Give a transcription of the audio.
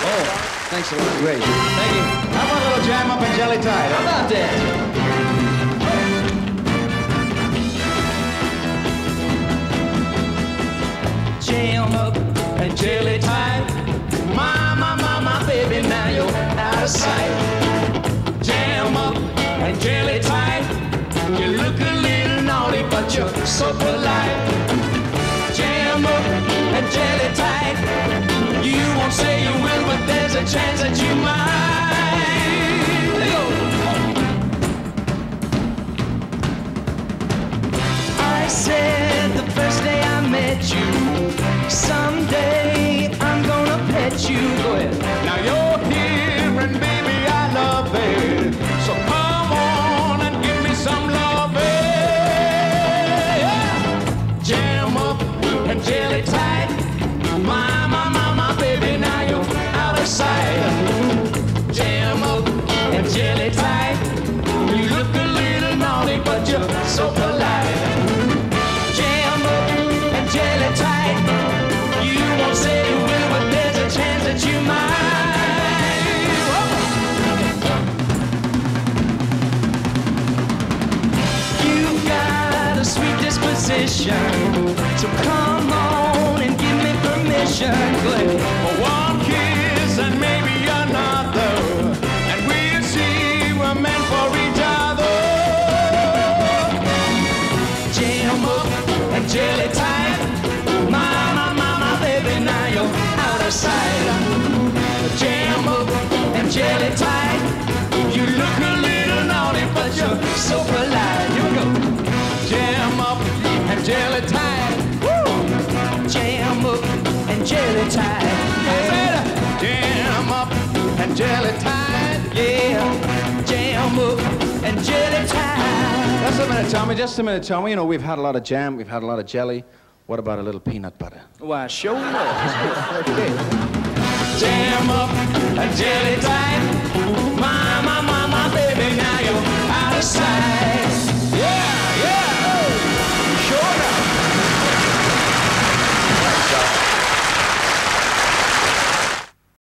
Oh, thanks a lot. Great. Thank you. How about a little jam up and jelly tide? How about that? Jam up and jelly tight. My, baby, now you're out of sight. Jam up and jelly tight. You look a little naughty, but you're so polite. Jam up and jelly tight. You won't say you will, but there's a chance that you might. I said the first day I met you, someday I'm gonna pet you. Go ahead. Now you're here and baby I love it. So come on and give me some love. Jam up and jelly tight. My, baby, now you're out of sight. Jam up and jelly tight. You look a little naughty, but you're so polite. Jam up and jelly tight. You won't say you will, but there's a chance that you might. You've got a sweet disposition, so come on and give me permission. For one kiss and maybe another, and we'll see we're meant for each other. Jam up and jelly tight. My, baby, now you're out of sight. Jam up and jelly tight. You look a little naughty, but you're so polite. Here we go. Jam up and jelly tight. Woo! Jam up and jelly tight. Yeah. Jam up and jelly tight. Yeah. Jam up and jelly tight. Just a minute, Tommy. Just a minute, Tommy. You know, we've had a lot of jam. We've had a lot of jelly. What about a little peanut butter? Why, sure enough. Okay. Jam up and jelly tight.